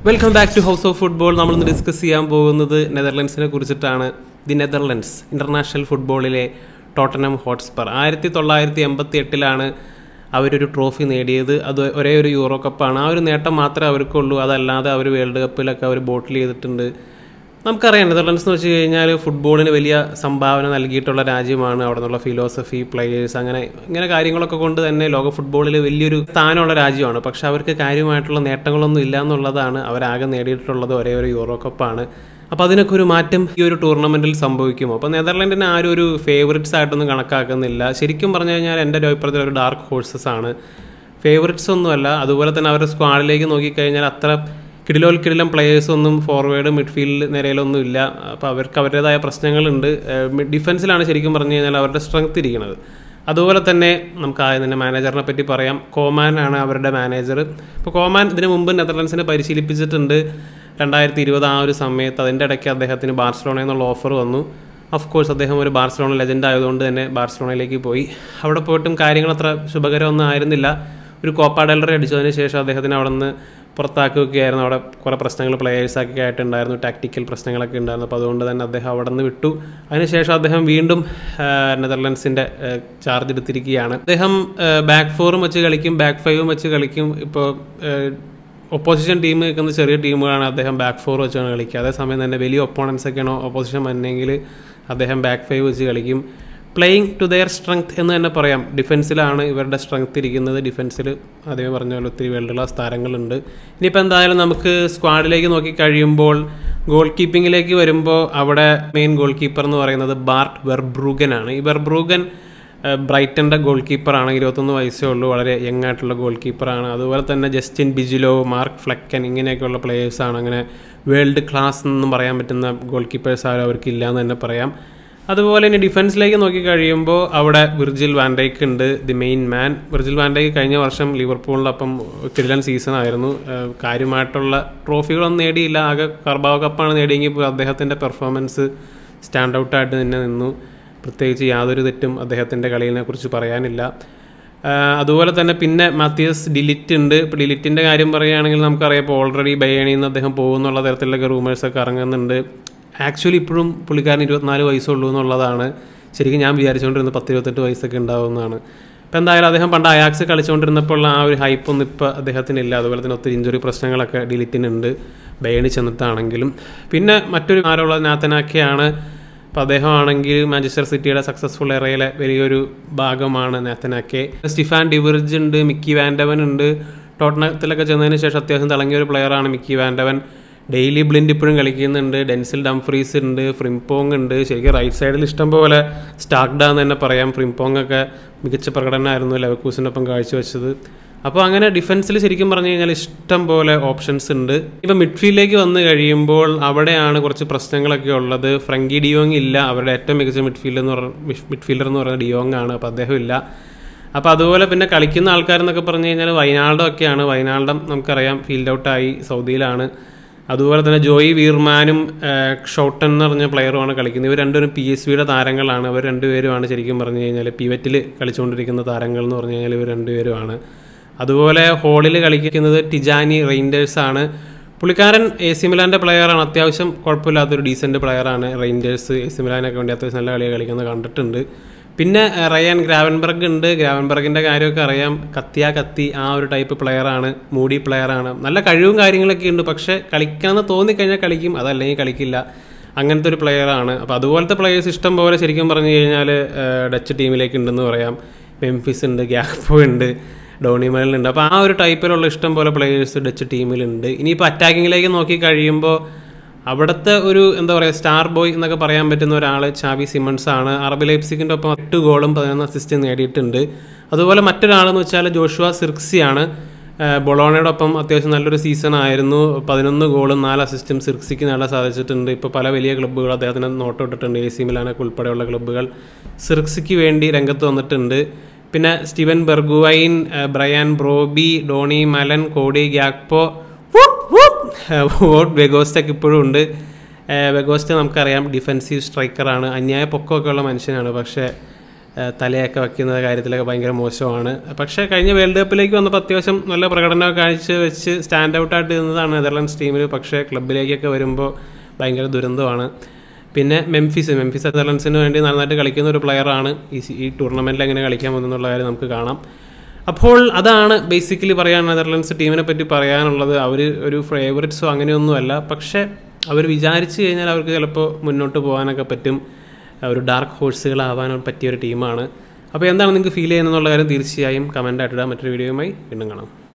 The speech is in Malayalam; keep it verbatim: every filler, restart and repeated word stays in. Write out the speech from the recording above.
Welcome back to house of football. നമ്മളിന്ന് ഡിസ്കസ് ചെയ്യാൻ പോകുന്നത് നെതർലൻഡ്സിനെ കുറിച്ചിട്ടാണ്. ദി നെതർലൻഡ്സ് ഇൻ്റർനാഷണൽ ഫുട്ബോളിലെ ടോട്ടനം ഹോട്ട്സ്പർ ആയിരത്തി തൊള്ളായിരത്തി എൺപത്തി എട്ടിലാണ് അവരൊരു ട്രോഫി നേടിയത്. അത് ഒരേ ഒരു യൂറോ കപ്പാണ്. ആ ഒരു നേട്ടം മാത്രമേ അവർക്കുള്ളൂ. അതല്ലാതെ അവർ വേൾഡ് കപ്പിലൊക്കെ അവർ ബോട്ടിൽ ചെയ്തിട്ടുണ്ട്. നമുക്കറിയാം നെതർലൻഡ്സ് എന്ന് വെച്ച് കഴിഞ്ഞാൽ ഫുട്ബോളിന് വലിയ സംഭാവന നൽകിയിട്ടുള്ള രാജ്യമാണ്. അവിടെ നിന്നുള്ള ഫിലോസഫി, പ്ലേയേഴ്സ്, അങ്ങനെ ഇങ്ങനെ കാര്യങ്ങളൊക്കെ കൊണ്ട് തന്നെ ലോക ഫുട്ബോളിൽ വലിയൊരു സ്ഥാനമുള്ള രാജ്യമാണ്. പക്ഷെ അവർക്ക് കാര്യമായിട്ടുള്ള നേട്ടങ്ങളൊന്നും ഇല്ല എന്നുള്ളതാണ്. അവരാകെ നേടിയിട്ടുള്ളത് ഒരേ ഒരു യൂറോ കപ്പാണ്. അപ്പോൾ അതിനൊക്കെ ഒരു മാറ്റം ഈ ഒരു ടൂർണമെൻറ്റിൽ സംഭവിക്കുമോ? അപ്പോൾ നെതർലൻഡിനെ ആരും ഒരു ഫേവറേറ്റ്സ് ആയിട്ടൊന്നും കണക്കാക്കുന്നില്ല. ശരിക്കും പറഞ്ഞു കഴിഞ്ഞാൽ എൻ്റെ ഒരു അഭിപ്രായത്തിൽ ഒരു ഡാർക്ക് ഹോഴ്സസ് ആണ്. ഫേവറേറ്റ്സ് ഒന്നുമല്ല. അതുപോലെ തന്നെ അവരുടെ സ്ക്വാഡിലേക്ക് നോക്കിക്കഴിഞ്ഞാൽ അത്ര കിടിലോൽ കിടിലം പ്ലേയേഴ്സൊന്നും ഫോർവേഡ് മിഡ്ഫീൽഡ് നിരയിലൊന്നും ഇല്ല. അപ്പോൾ അവർക്ക് അവരുടേതായ പ്രശ്നങ്ങളുണ്ട്. ഡിഫൻസിലാണ് ശരിക്കും പറഞ്ഞു കഴിഞ്ഞാൽ അവരുടെ സ്ട്രെങ്ത് ഇരിക്കുന്നത്. അതുപോലെ തന്നെ നമുക്ക് ആദ്യം തന്നെ മാനേജറിനെ പറ്റി പറയാം. കോമാൻ ആണ് അവരുടെ മാനേജർ. ഇപ്പോൾ കോമാൻ ഇതിനു മുമ്പ് നെതർലൻഡ്സിനെ പരിശീലിപ്പിച്ചിട്ടുണ്ട് രണ്ടായിരത്തി ഇരുപത് ആ ഒരു സമയത്ത്. അതിൻ്റെ ഇടയ്ക്ക് അദ്ദേഹത്തിന് ബാർസലോണയിൽ നിന്നുള്ള ഓഫർ വന്നു. ഓഫ് കോഴ്സ് അദ്ദേഹം ഒരു ബാർസലോണ ലെജൻഡ് ആയതുകൊണ്ട് തന്നെ ബാർസലോണയിലേക്ക് പോയി. അവിടെ പോയിട്ടും കാര്യങ്ങൾ അത്ര ശുഭകരമൊന്നും ആയിരുന്നില്ല. ഒരു കോപ്പ ഡെൽ റേ അടിച്ചതിന് ശേഷം അദ്ദേഹത്തിന് അവിടെ നിന്ന് പുറത്താക്കുകയായിരുന്നു. അവിടെ കുറേ പ്രശ്നങ്ങൾ പ്ലേയേഴ്സൊക്കെ ആയിട്ടുണ്ടായിരുന്നു, ടാക്ടിക്കൽ പ്രശ്നങ്ങളൊക്കെ ഉണ്ടായിരുന്നു. അപ്പോൾ അതുകൊണ്ട് തന്നെ അദ്ദേഹം അവിടെ നിന്ന് വിട്ടു. അതിനുശേഷം അദ്ദേഹം വീണ്ടും നെതർലൻഡ്സിൻ്റെ ചാർജ് എടുത്തിരിക്കുകയാണ്. അദ്ദേഹം ബാക്ക് ഫോറും വെച്ച് കളിക്കും, ബാക്ക് ഫൈവും വെച്ച് കളിക്കും. ഇപ്പോൾ ഒപ്പോസിഷൻ ടീം നിൽക്കുന്ന ചെറിയ ടീമുകളാണ് അദ്ദേഹം ബാക്ക് ഫോർ വെച്ചാണ് കളിക്കുക. അതേസമയം തന്നെ വലിയ ഒപ്പോണൻസ് ഒക്കെയാണോ ഒപ്പോസിഷൻ വന്നെങ്കിൽ അദ്ദേഹം ബാക്ക് ഫൈവ് വെച്ച് കളിക്കും. പ്ലേയിങ് ടു ദെയർ സ്ട്രെങ്ത് എന്ന് തന്നെ പറയാം. ഡിഫൻസിലാണ് ഇവരുടെ സ്ട്രെങ്ത് ഇരിക്കുന്നത്. ഡിഫൻസിൽ അതേ പറഞ്ഞ പോലെ ഒത്തിരി വേൾഡ് ക്ലാസ് താരങ്ങളുണ്ട്. ഇനിയിപ്പോൾ എന്തായാലും നമുക്ക് സ്ക്വാഡിലേക്ക് നോക്കി കഴിയുമ്പോൾ ഗോൾ കീപ്പിങ്ങിലേക്ക് വരുമ്പോൾ അവിടെ മെയിൻ ഗോൾ കീപ്പർ എന്ന് പറയുന്നത് ബാർട്ട് വെർബ്രൂഗൻ ആണ്. ഈ വെർബ്രൂഗൻ ബ്രൈറ്റൻ്റെ ഗോൾ കീപ്പറാണ്. ഇരുപത്തൊന്ന് വയസ്സേ ഉള്ളൂ. വളരെ യങ് ആയിട്ടുള്ള ഗോൾ കീപ്പറാണ്. അതുപോലെ തന്നെ ജസ്റ്റിൻ ബിജിലോ, മാർക്ക് ഫ്ലെക്കൻ, ഇങ്ങനെയൊക്കെയുള്ള പ്ലേയേഴ്സാണ്. അങ്ങനെ വേൾഡ് ക്ലാസ് എന്നും പറയാൻ പറ്റുന്ന ഗോൾ കീപ്പേഴ്സ് ആരും അവർക്ക് ഇല്ല എന്ന് തന്നെ പറയാം. അതുപോലെ തന്നെ ഡിഫൻസിലേക്ക് നോക്കി കഴിയുമ്പോൾ അവിടെ വിർജിൽ വാൻ ഡൈക്ക് ഉണ്ട്, the main man. Virgil van Dijk കഴിഞ്ഞ വർഷം ലിവർപൂളിനൊപ്പം കിടിലൻ സീസൺ ആയിരുന്നു. കാര്യമായിട്ടുള്ള ട്രോഫികളൊന്നും നേടിയില്ല. ആകെ കർബാവോ കപ്പാണ് നേടിയെങ്കിൽ അദ്ദേഹത്തിൻ്റെ പെർഫോമൻസ് സ്റ്റാൻഡ് ഔട്ടായിട്ട് തന്നെ നിന്നു. പ്രത്യേകിച്ച് യാതൊരു തെറ്റും അദ്ദേഹത്തിൻ്റെ കളിയെ കുറിച്ച് പറയാനില്ല. അതുപോലെ തന്നെ പിന്നെ മാത്യൂസ് ഡിലിറ്റ് ഉണ്ട്. ഇപ്പോൾ ഡിലിറ്റിൻ്റെ കാര്യം പറയുകയാണെങ്കിൽ നമുക്കറിയാം ഇപ്പോൾ ഓൾറെഡി ബയേണിൽ നിന്ന് അദ്ദേഹം പോകുന്നുള്ള തരത്തിലൊക്കെ റൂമേഴ്സൊക്കെ ഇറങ്ങുന്നുണ്ട്. ആക്ച്വലി ഇപ്പോഴും പുള്ളിക്കാരൻ ഇരുപത്തിനാല് വയസ്സുള്ളൂ എന്നുള്ളതാണ്. ശരിക്കും ഞാൻ വിചാരിച്ചുകൊണ്ടിരുന്നത് പത്ത് ഇരുപത്തെട്ട് വയസ്സൊക്കെ ഉണ്ടാവുമെന്നാണ്. ഇപ്പോൾ എന്തായാലും അദ്ദേഹം പണ്ട് അയാക്സ് കളിച്ചുകൊണ്ടിരുന്നപ്പോൾ ആ ഒരു ഹൈപ്പൊന്നും ഇപ്പോൾ അദ്ദേഹത്തിനില്ല. അതുപോലെ തന്നെ ഒത്തിരി ഇഞ്ചുറി പ്രശ്നങ്ങളൊക്കെ ഡിലിറ്റിനുണ്ട് ബയേണി ചെന്നിട്ടാണെങ്കിലും. പിന്നെ മറ്റൊരു ആരുള്ള നാത്തനാക്കയാണ്. അപ്പോൾ അദ്ദേഹമാണെങ്കിൽ മാഞ്ചസ്റ്റർ സിറ്റിയുടെ സക്സസ്ഫുൾ എറയിലെ വലിയൊരു ഭാഗമാണ് നാത്തനാക്കെ. സ്റ്റിഫാൻ ഡിവിർജ് ഉണ്ട്, മിക്കി വാൻഡവൻ ഉണ്ട്. ടോട്ടനത്തിലൊക്കെ ചെന്നതിന് ശേഷം അത്യാവശ്യം തിളങ്ങിയ ഒരു പ്ലെയറാണ് മിക്കി വാൻഡവൻ. ഡെയിലി ബ്ലിൻഡ് ഇപ്പോഴും കളിക്കുന്നുണ്ട്. ഡെൻസിൽ ഡംഫ്രീസ് ഉണ്ട്, ഫ്രിംപോങ് ഉണ്ട്. ശരിക്കും റൈറ്റ് സൈഡിൽ ഇഷ്ടം പോലെ സ്റ്റാക്ഡാന്ന് തന്നെ പറയാം. ഫ്രിംപോങ് ഒക്കെ മികച്ച പ്രകടനമായിരുന്നു ലെവർകൂസനൊപ്പം കാഴ്ചവെച്ചത്. അപ്പോൾ അങ്ങനെ ഡിഫൻസിൽ ശരിക്കും പറഞ്ഞു കഴിഞ്ഞാൽ ഇഷ്ടം പോലെ ഓപ്ഷൻസ് ഉണ്ട്. ഇപ്പം മിഡ്ഫീൽഡിലേക്ക് വന്നു കഴിയുമ്പോൾ അവിടെയാണ് കുറച്ച് പ്രശ്നങ്ങളൊക്കെ ഉള്ളത്. ഫ്രങ്കി ഡിയോങ് ഇല്ല. അവരുടെ ഏറ്റവും മികച്ച മിഡ്ഫീൽഡർ എന്ന് പറഞ്ഞ മിഡ്ഫീൽഡർ എന്ന് പറയുന്നത് ഡിയോങ് ആണ്. അപ്പോൾ അദ്ദേഹം ഇല്ല. അപ്പോൾ അതുപോലെ പിന്നെ കളിക്കുന്ന ആൾക്കാരെന്നൊക്കെ പറഞ്ഞു കഴിഞ്ഞാൽ വൈനാൾഡോ ഒക്കെയാണ്. വൈനാൾഡം നമുക്കറിയാം ഫീൽഡ് ഔട്ടായി, സൗദിയിലാണ്. അതുപോലെ തന്നെ ജോയി വീർമാനും ഷോട്ടൻ എന്ന് പറഞ്ഞ പ്ലെയറുമാണ് കളിക്കുന്നത്. ഇവർ രണ്ടുപേരും പി എസ് വിയുടെ താരങ്ങളാണ്. അവർ രണ്ടുപേരുമാണ് ശരിക്കും പറഞ്ഞു കഴിഞ്ഞാൽ പിവറ്റിൽ കളിച്ചുകൊണ്ടിരിക്കുന്ന താരങ്ങൾ എന്ന് പറഞ്ഞു കഴിഞ്ഞാൽ ഇവർ രണ്ടുപേരുമാണ്. അതുപോലെ ഹോളിൽ കളിക്കുന്നത് ടിജാനി റെയിൻഡേഴ്സാണ്. പുള്ളിക്കാരൻ എ സി മിലാൻ്റെ പ്ലെയറാണ്. അത്യാവശ്യം കുഴപ്പമില്ലാത്തൊരു ഡീസൻറ്റ് പ്ലെയറാണ്. റെയിൻഡേഴ്സ് എ സി മിലാനൊക്കെ വേണ്ടി അത്യാവശ്യം നല്ല കളികൾ കളിക്കുന്നത് കണ്ടിട്ടുണ്ട്. പിന്നെ റയാൻ ഗ്രാവൻബർഗ് ഉണ്ട്. ഗ്രാവൻബർഗിൻ്റെ കാര്യമൊക്കെ അറിയാം. കത്തിയാ കത്തി ആ ഒരു ടൈപ്പ് പ്ലെയറാണ്. മൂഡി പ്ലെയറാണ്. നല്ല കഴിവും കാര്യങ്ങളൊക്കെ ഉണ്ട്. പക്ഷേ കളിക്കാമെന്ന് തോന്നിക്കഴിഞ്ഞാൽ കളിക്കും, അതല്ലെങ്കിൽ കളിക്കില്ല. അങ്ങനത്തെ ഒരു പ്ലെയറാണ്. അപ്പോൾ അതുപോലത്തെ പ്ലെയേഴ്സ് ഇഷ്ടം പോലെ ശരിക്കും പറഞ്ഞു കഴിഞ്ഞാൽ ഡച്ച് ടീമിലേക്ക് ഉണ്ടെന്ന് പറയാം. മെംഫിസ് ഉണ്ട്, ഗ്യാക്പോ ഉണ്ട്, ഡോണി മേലുണ്ട്. അപ്പോൾ ആ ഒരു ടൈപ്പിലുള്ള ഇഷ്ടം പോലെ പ്ലെയേഴ്സ് ഡച്ച് ടീമിലുണ്ട്. ഇനിയിപ്പോൾ അറ്റാക്കിങ്ങിലേക്ക് നോക്കി കഴിയുമ്പോൾ അവിടുത്തെ ഒരു എന്താ പറയുക സ്റ്റാർ ബോയ് എന്നൊക്കെ പറയാൻ പറ്റുന്ന ഒരാൾ ചാവി സിമൺസ് ആണ്. അറബി ലൈപ്സിഗിൻ്റെ ഒപ്പം എട്ട് ഗോളും പതിനൊന്ന് അസിസ്റ്റും നേടിയിട്ടുണ്ട്. അതുപോലെ മറ്റൊരാളെന്ന് വെച്ചാൽ ജോഷുവ സിർക്സിയാണ്. ബൊളോണയുടെ ഒപ്പം അത്യാവശ്യം നല്ലൊരു സീസൺ ആയിരുന്നു. പതിനൊന്ന് ഗോളും നാല് അസിസ്റ്റും സിർക്സിക്ക് നേടാൻ സാധിച്ചിട്ടുണ്ട്. ഇപ്പോൾ പല വലിയ ക്ലബ്ബുകൾ അദ്ദേഹത്തിന് നോട്ടമിട്ടിട്ടുണ്ട്. എ സി മിലാനൊക്കെ ഉൾപ്പെടെയുള്ള ക്ലബ്ബുകൾ സിർക്സിക്ക് വേണ്ടി രംഗത്ത് വന്നിട്ടുണ്ട്. പിന്നെ Steven Bergwijn, Brian Brobbey, Donny Malen, Cody Gakpo, Wout വെഗോസ്റ്റൊക്കെ ഇപ്പോഴും ഉണ്ട്. വെഗോസ്റ്റ് നമുക്കറിയാം ഡിഫൻസീവ് സ്ട്രൈക്കറാണ്. അന്യായ പൊക്കമൊക്കെ ഉള്ള മനുഷ്യനാണ്. പക്ഷേ തലയൊക്കെ വയ്ക്കുന്ന കാര്യത്തിലൊക്കെ ഭയങ്കര മോശമാണ്. പക്ഷേ കഴിഞ്ഞ വേൾഡ് കപ്പിലേക്ക് വന്നപ്പോൾ അത്യാവശ്യം നല്ല പ്രകടനമൊക്കെ കാഴ്ച വെച്ച് സ്റ്റാൻഡ് ഔട്ടായിട്ട് നിന്നതാണ് നെതർലൻഡ്സ് ടീമിൽ. പക്ഷേ ക്ലബിലേക്കൊക്കെ വരുമ്പോൾ ഭയങ്കര ദുരന്തമാണ്. പിന്നെ മെംഫിസ് മെംഫിസ് നെതർലൻഡ്സിന് വേണ്ടി നന്നായിട്ട് കളിക്കുന്ന ഒരു പ്ലെയറാണ്. ഈ ഈ ടൂർണമെൻറ്റിൽ എങ്ങനെ കളിക്കാൻ പോകുന്നുള്ള കാര്യം നമുക്ക് കാണാം. അപ്പോൾ അതാണ് ബേസിക്കലി പറയാൻ നെതർലൻഡ്സ് ടീമിനെ പറ്റി പറയാനുള്ളത്. അവർ ഒരു ഫേവറേറ്റ്സോ അങ്ങനെയൊന്നുമല്ല, പക്ഷേ അവർ വിചാരിച്ചു കഴിഞ്ഞാൽ അവർക്ക് ചിലപ്പോൾ മുന്നോട്ട് പോകാനൊക്കെ പറ്റും. ഒരു ഡാർക്ക് ഹോഴ്സുകളാവാൻ പറ്റിയ ഒരു ടീമാണ്. അപ്പോൾ എന്താണ് നിങ്ങൾക്ക് ഫീൽ ചെയ്യുന്നതെന്നുള്ള കാര്യം തീർച്ചയായും കമൻ്റ് ആയിട്ടിടാം. മറ്റൊരു വീഡിയോയുമായി വീണ്ടും കാണാം.